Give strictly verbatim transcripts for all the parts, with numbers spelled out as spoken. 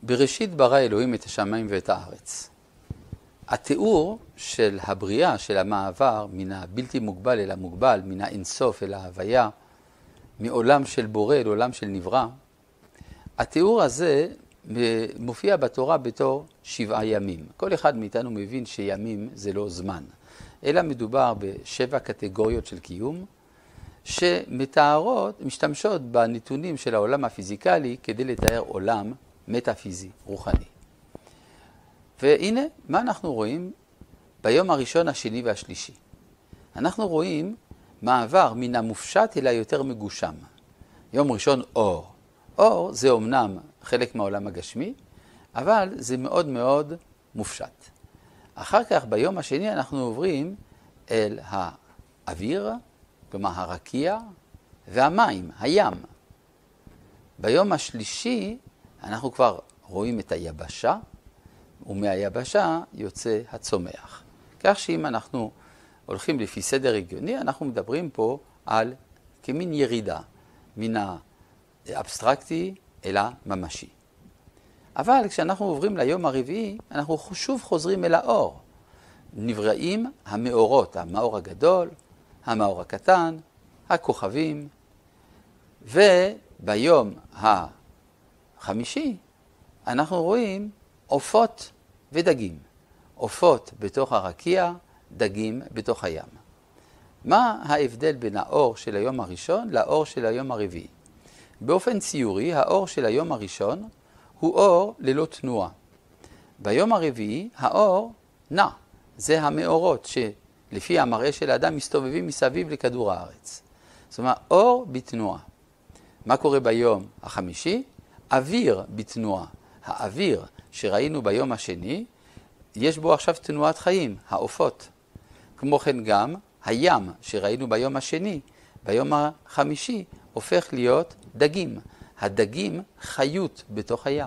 בראשית ברא אלוהים את השמיים ואת הארץ. התיאור של הבריאה, של המעבר מן הבלתי מוגבל אל המוגבל, מן האינסוף אל ההוויה, מעולם של בורא אל עולם של נברא, התיאור הזה מופיע בתורה בתור שבעה ימים. כל אחד מאיתנו מבין שימים זה לא זמן, אלא מדובר בשבע קטגוריות של קיום, שמתארות, משתמשות בנתונים של העולם הפיזיקלי כדי לתאר עולם מטאפיזי, רוחני. והנה, מה אנחנו רואים ביום הראשון, השני והשלישי? אנחנו רואים מעבר מן המופשט אל היותר מגושם. יום ראשון אור. אור זה אומנם חלק מהעולם הגשמי, אבל זה מאוד מאוד מופשט. אחר כך ביום השני אנחנו עוברים אל האוויר, כלומר הרקיע, והמים, הים. ביום השלישי אנחנו כבר רואים את היבשה, ומהיבשה יוצא הצומח. כך שאם אנחנו הולכים לפי סדר הגיוני, אנחנו מדברים פה על כמין ירידה מן האבסטרקטי אל הממשי. אבל כשאנחנו עוברים ליום הרביעי, אנחנו שוב חוזרים אל האור. נבראים המאורות, המאור הגדול, המאור הקטן, הכוכבים, וביום החמישי אנחנו רואים עופות ודגים. עופות בתוך הרקיע, דגים בתוך הים. מה ההבדל בין האור של היום הראשון לאור של היום הרביעי? באופן ציורי, האור של היום הראשון הוא אור ללא תנועה. ביום הרביעי, האור נע. זה המאורות שלפי המראה של האדם מסתובבים מסביב לכדור הארץ. זאת אומרת, אור בתנועה. מה קורה ביום החמישי? אוויר בתנועה. האוויר שראינו ביום השני, יש בו עכשיו תנועת חיים, העופות. כמו כן גם הים שראינו ביום השני, ביום החמישי, הופך להיות דגים. הדגים חיות בתוך הים.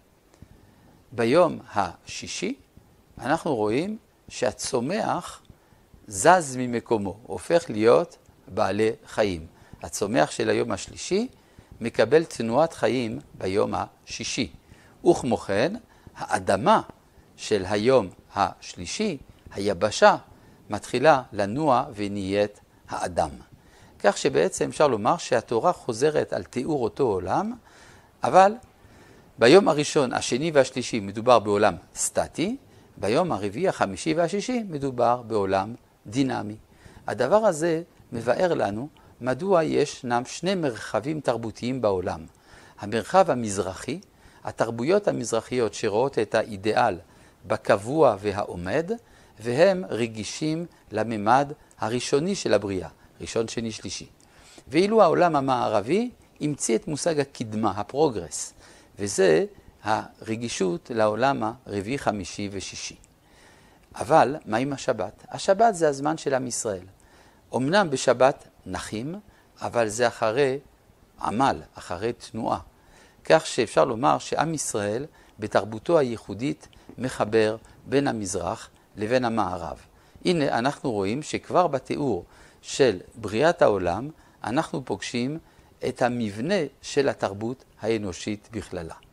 ביום השישי אנחנו רואים שהצומח זז ממקומו, הופך להיות בעלי חיים. הצומח של היום השלישי מקבל תנועת חיים ביום השישי. וכמו כן, האדמה של היום השלישי, היבשה, מתחילה לנוע ונהיית האדם. כך שבעצם אפשר לומר שהתורה חוזרת על תיאור אותו עולם, אבל ביום הראשון, השני והשלישי מדובר בעולם סטטי, ביום הרביעי, החמישי והשישי מדובר בעולם דינמי. הדבר הזה מבאר לנו מדוע ישנם שני מרחבים תרבותיים בעולם. המרחב המזרחי, התרבויות המזרחיות שרואות את האידאל בקבוע והעומד, והם רגישים לממד הראשוני של הבריאה, ראשון, שני, שלישי. ואילו העולם המערבי המציא את מושג הקדמה, הפרוגרס, וזה הרגישות לעולם הרביעי, חמישי ושישי. אבל מה עם השבת? השבת זה הזמן של עם ישראל. אמנם בשבת נחים, אבל זה אחרי עמל, אחרי תנועה. כך שאפשר לומר שעם ישראל בתרבותו הייחודית מחבר בין המזרח לבין המערב. הנה אנחנו רואים שכבר בתיאור של בריאת העולם אנחנו פוגשים את המבנה של התרבות האנושית בכללה.